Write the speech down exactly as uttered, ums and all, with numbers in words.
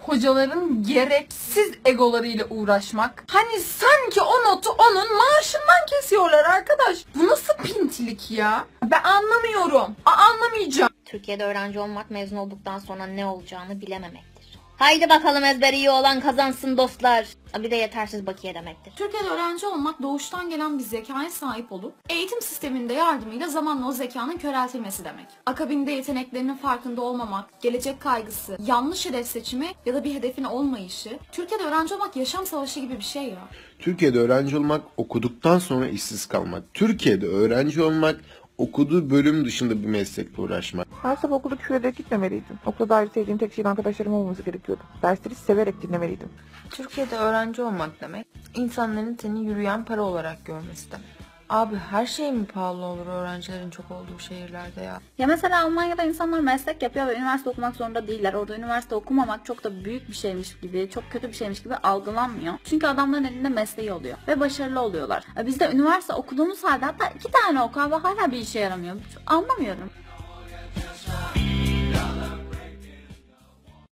Hocaların gereksiz egolarıyla uğraşmak. Hani sanki o notu onun maaşından kesiyorlar arkadaş. Bu nasıl pintilik ya? Ben anlamıyorum. A anlamayacağım. Türkiye'de öğrenci olmak mezun olduktan sonra ne olacağını bilememektir. Haydi bakalım ezberi iyi olan kazansın dostlar. Bir de yetersiz bakiye demektir. Türkiye'de öğrenci olmak doğuştan gelen bir zekaya sahip olup eğitim sisteminde yardımıyla zamanla o zekanın köreltilmesi demek. Akabinde yeteneklerinin farkında olmamak, gelecek kaygısı, yanlış hedef seçimi ya da bir hedefin olmayışı. Türkiye'de öğrenci olmak yaşam savaşı gibi bir şey ya. Türkiye'de öğrenci olmak okuduktan sonra işsiz kalmak. Türkiye'de öğrenci olmak okuduğu bölüm dışında bir meslekle uğraşmak. Her sabah okula küfür ederek gitmemeliydim. Okulda ayrı sevdiğim tek şeyin arkadaşlarım olması gerekiyordu. Dersleri severek dinlemeliydim. Türkiye'de öğrenci olmak demek, insanların seni yürüyen para olarak görmesi demek. Abi her şey mi pahalı olur öğrencilerin çok olduğu şehirlerde ya? Ya mesela Almanya'da insanlar meslek yapıyor ve üniversite okumak zorunda değiller. Orada üniversite okumamak çok da büyük bir şeymiş gibi, çok kötü bir şeymiş gibi algılanmıyor. Çünkü adamların elinde mesleği oluyor ve başarılı oluyorlar. Ya bizde üniversite okuduğumuz halde hatta iki tane oku ve hala bir işe yaramıyor. Anlamıyorum.